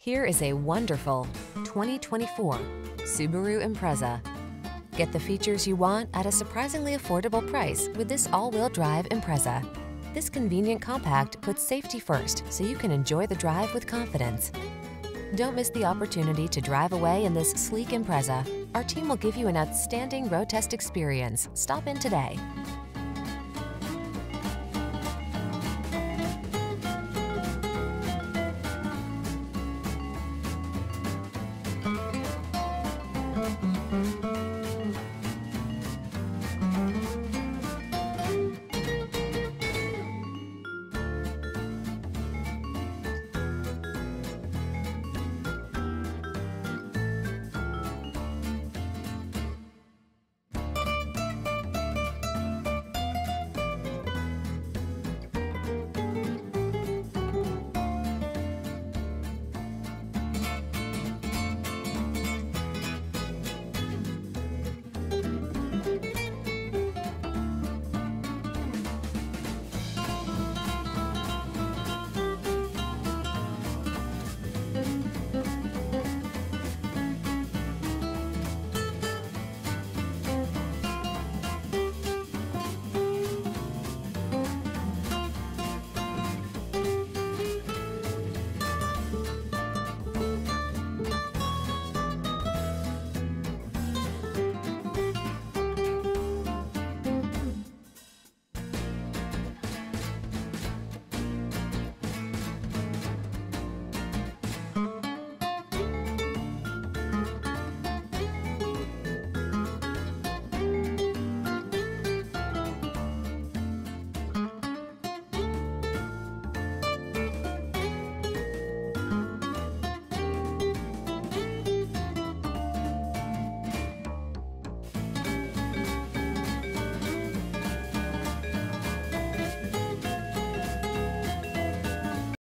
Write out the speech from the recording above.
Here is a wonderful 2024 Subaru Impreza. Get the features you want at a surprisingly affordable price with this all-wheel drive Impreza. This convenient compact puts safety first so you can enjoy the drive with confidence. Don't miss the opportunity to drive away in this sleek Impreza. Our team will give you an outstanding road test experience. Stop in today.